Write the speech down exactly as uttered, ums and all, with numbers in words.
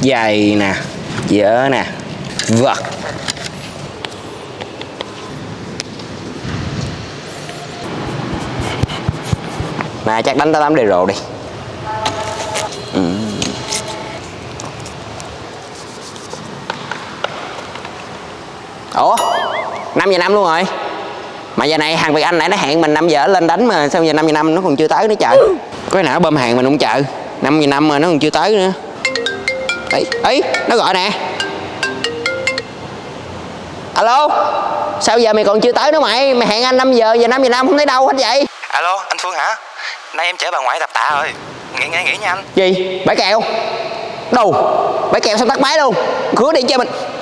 Giày nè, vợ nè, vật. Nè chắc đánh tới tám đề rồ đi. Ừ. Ủa năm giờ năm luôn rồi. Mà giờ này hàng Việt Anh nãy nó hẹn mình năm giờ lên đánh mà sao giờ năm giờ năm nó còn chưa tới nữa trời. Có cái nào nó bơm hàng mình không chờ. Năm giờ năm mà nó còn chưa tới nữa. Ấy, ấy, nó gọi nè. Alo, sao giờ mày còn chưa tới nữa mày? Mày hẹn anh năm giờ, giờ năm giờ năm không thấy đâu hết vậy? Alo, anh Phương hả? Nay em chở bà ngoại tập tạ rồi. Nghỉ nghỉ nghỉ nha anh. Gì? Bãi kèo? Đâu? Bãi kèo sao tắt máy luôn? Khứa đi cho mình.